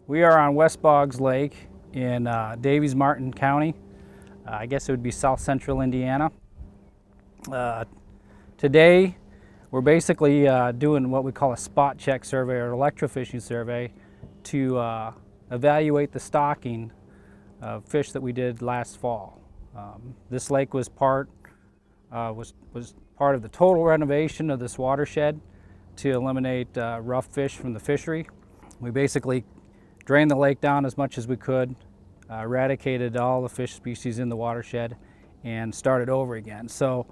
We are on West Boggs Lake in Davies-Martin County. I guess it would be south central Indiana. Today we're basically doing what we call a spot check survey or electrofishing survey to evaluate the stocking of fish that we did last fall. This lake was part of the total renovation of this watershed to eliminate rough fish from the fishery. We basically drained the lake down as much as we could, eradicated all the fish species in the watershed, and started over again. So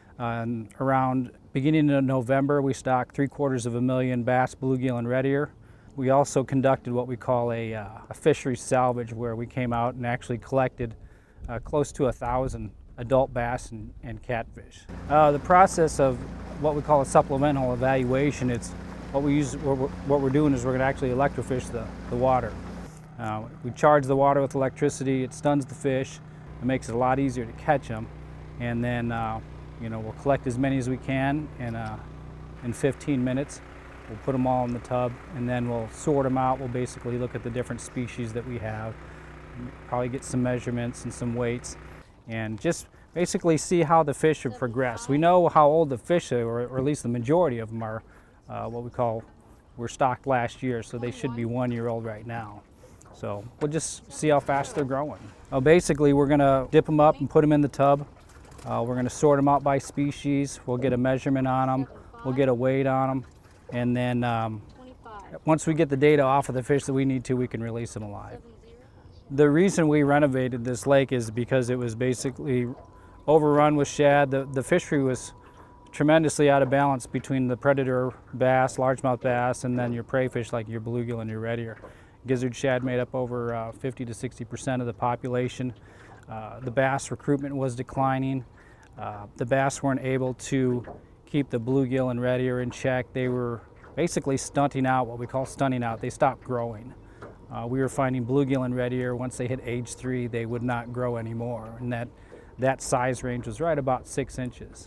around beginning of November, we stocked 3/4 million bass, bluegill, and red ear. We also conducted what we call a fishery salvage, where we came out and actually collected close to 1,000 adult bass and catfish. The process of what we call a supplemental evaluation, it's what we're doing is we're going to actually electrofish the water. We charge the water with electricity. It stuns the fish. It makes it a lot easier to catch them, and then we'll collect as many as we can, and in 15 minutes we'll put them all in the tub, and then we'll sort them out. We'll basically look at the different species that we have, probably get some measurements and some weights, and just basically see how the fish have progressed. We know how old the fish are, or at least the majority of them are were stocked last year, so they should be 1 year old right now. So we'll just see how fast they're growing. Basically, we're going to dip them up and put them in the tub. We're going to sort them out by species. We'll get a measurement on them. We'll get a weight on them. And then once we get the data off of the fish that we need to, we can release them alive. The reason we renovated this lake is because it was basically overrun with shad. The fishery was tremendously out of balance between the predator bass, largemouth bass, and then your prey fish like your bluegill and your red ear. Gizzard shad made up over 50 to 60% of the population. The bass recruitment was declining. The bass weren't able to keep the bluegill and red ear in check. They were basically stunting out, what we call stunting out. They stopped growing. We were finding bluegill and red ear, once they hit age 3, they would not grow anymore, and that size range was right about 6 inches.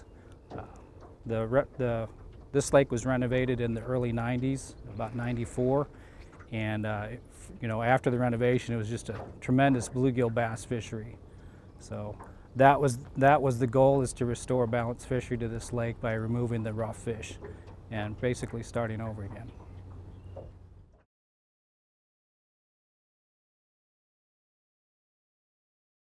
This lake was renovated in the early 90s, about 94, and after the renovation, it was just a tremendous bluegill bass fishery. So that was the goal, is to restore balanced fishery to this lake by removing the rough fish and basically starting over again.